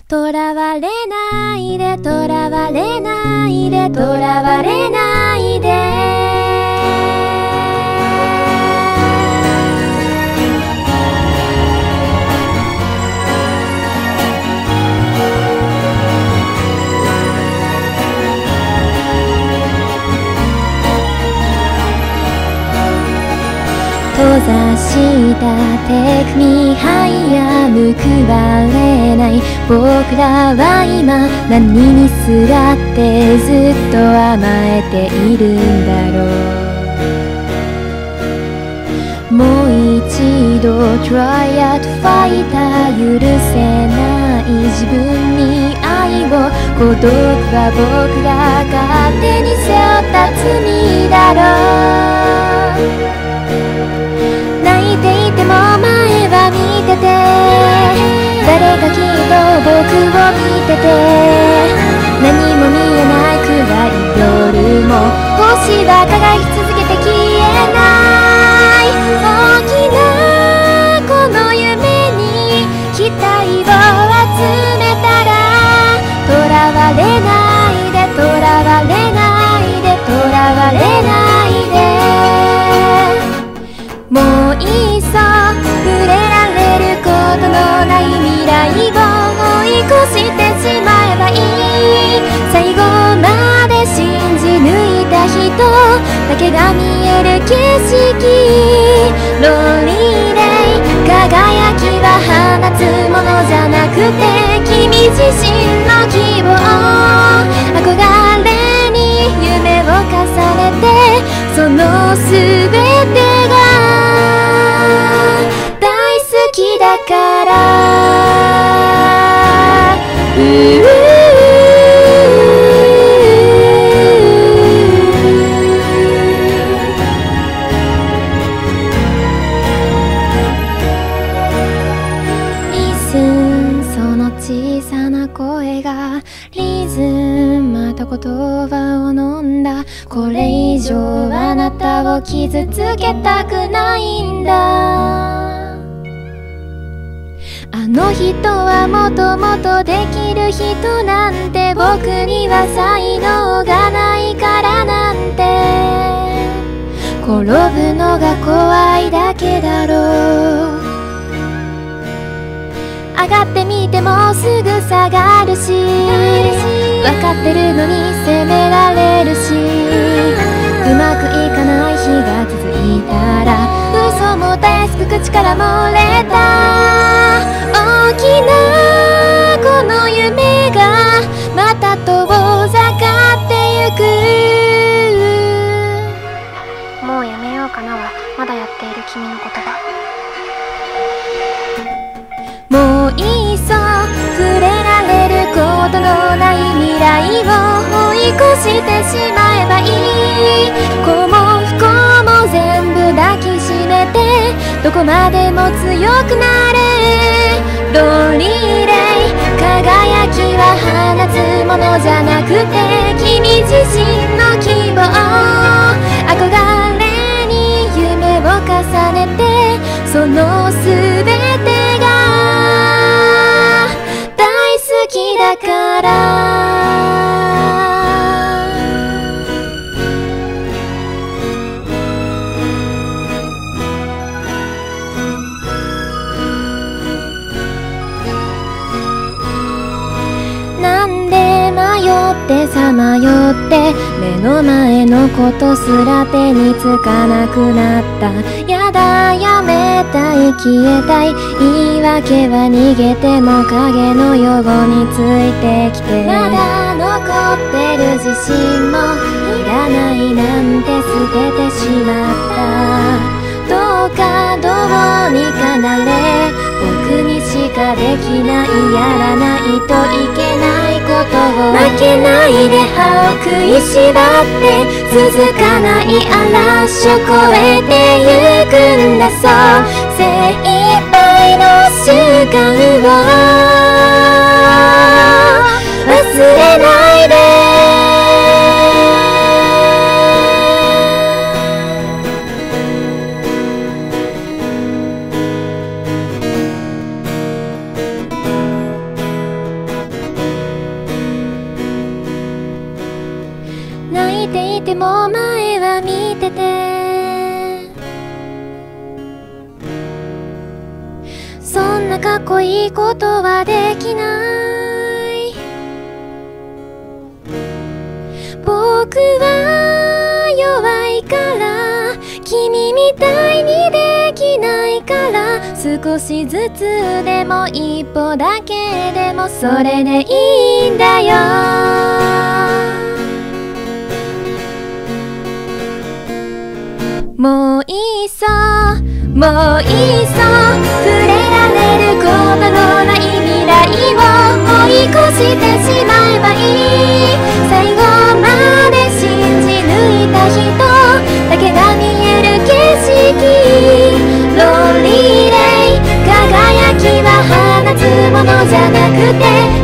とらわれないでとらわれないでとらわれないで閉ざした手組はいや報われない僕らは今何にすがってずっと甘えているんだろうもう一度 Try to fight 許せない自分に愛を孤独は僕が勝手に背負った罪だろう泣いていても前は見てて誰かきっと僕を見てて何も見えないくらい夜も星は輝き続けて消えない大きなこの夢に期待を集めたらとらわれないでとらわれないでとらわれないでもういっそ触れられることのない未来を追い越してしまえばいい最後まで信じ抜いた人だけが見える景色ロリーデイ輝きは放つものじゃなくて君自身の希望憧れに夢を重ねてその全てが好きだからリズムその小さな声がリズムまた言葉を飲んだこれ以上あなたを傷つけたくないんだあの人はもともとできる人なんて僕には才能がないからなんて転ぶのが怖いだけだろう上がってみてもすぐ下がるし分かってるのに責められるしうまくいかない日が続いたら嘘もたやすく口から漏れた大きなこの夢がまた遠ざかってゆくもうやめようかなはまだやっている君の言葉もういっそ触れられることのない未来を追い越してしまえばいい幸も不幸も全部抱きしめてどこまでも強くなれロリーデイ輝きは放つものじゃなくて君自身の希望憧れに夢を重ねてその全てが大好きだからさまよって目の前のことすら手につかなくなったやだやめたい消えたい言い訳は逃げても影のようについてきてまだ残ってる自信もいらないなんて捨ててしまったどうかどうにかなれ僕にしかできないやらないといけないことを負けないで歯を食いしばって続かない嵐を越えてゆくんだそう精一杯の瞬間を忘れないでも前は見てて、そんなかっこいいことはできない。僕は弱いから君みたいにできないから、少しずつでも一歩だけでもそれでいいんだよ。もういいさ、もういいさ、触れられることのない未来を追い越してしまえばいい。最後まで信じ抜いた人だけが見える景色、ロンリーデイ、輝きは放つものじゃなくて